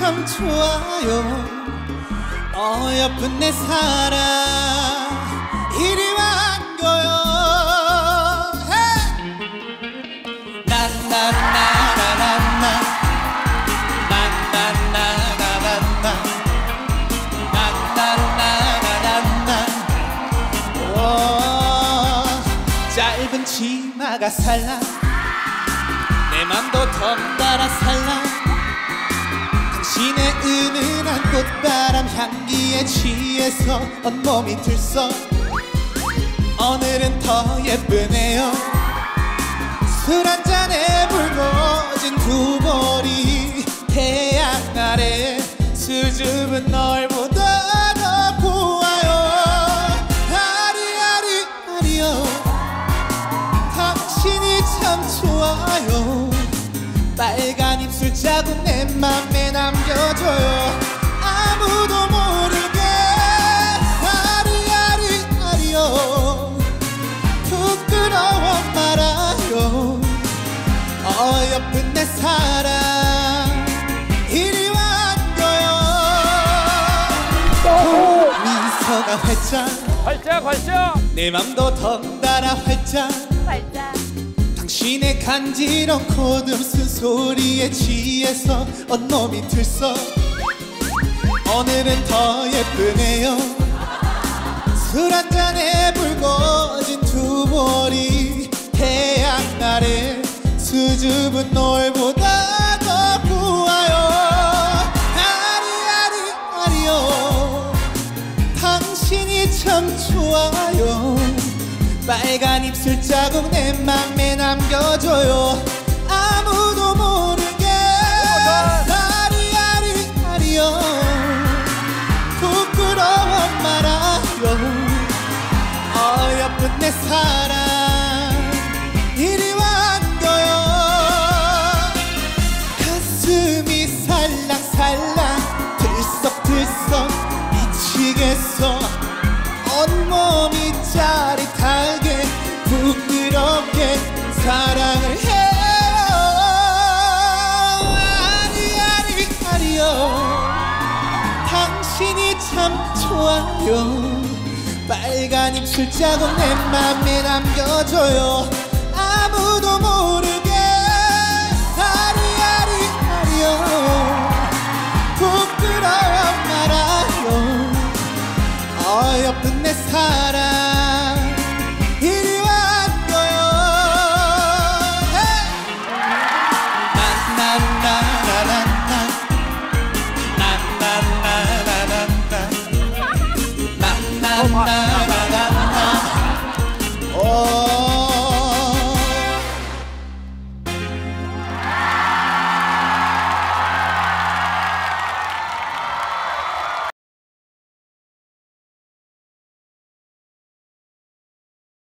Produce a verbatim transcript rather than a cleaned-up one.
참 좋아요. 어여쁜 내 사랑 이리 완거요. 난난나나나나 난난나나나나 난난나나나나 짧은 치마가 살라 내 맘도 덩달아 살라 당신의 은은한 꽃바람 향기에 취해서 온몸이 들썩 오늘은 더 예쁘네요. 술 한잔에 붉어진 두 머리 태양 아래 수줍은 널보다 더 고와요. 아리아리 아리요 당신이 참 좋아요. 빨간 입술 자국 내 맘에 남겨줘요. 아무도 모르게 아리아리 아리요 부끄러워 말아요. 어여쁜 내 사랑 이리 완거요. 미소가 활짝 활짝 활짝 내 맘도 덩달아 활짝 활짝 당신의 간지러운 코웃음 소리에 취해서 온몸이 들썩 오늘은 더 예쁘네요. 술 한잔에 붉어진 두 머리 태양 아래 수줍은 널보다 더 고와요. 아리아리 아리요 당신이 참 좋아요. 빨간 입술 자국 내 맘에 남겨줘요. 아무도 모르게 아리아리 아리요 부끄러워 말아요. 어여쁜 내 사랑 이리 완거요. 가슴이 살랑살랑 들썩들썩 미치겠어. 온몸이 짜릿하게 부끄럽게 사랑을 해요. 아리아리 아리요 당신이 참 좋아요. 빨간 입술 자국 내 맘에 남겨줘요.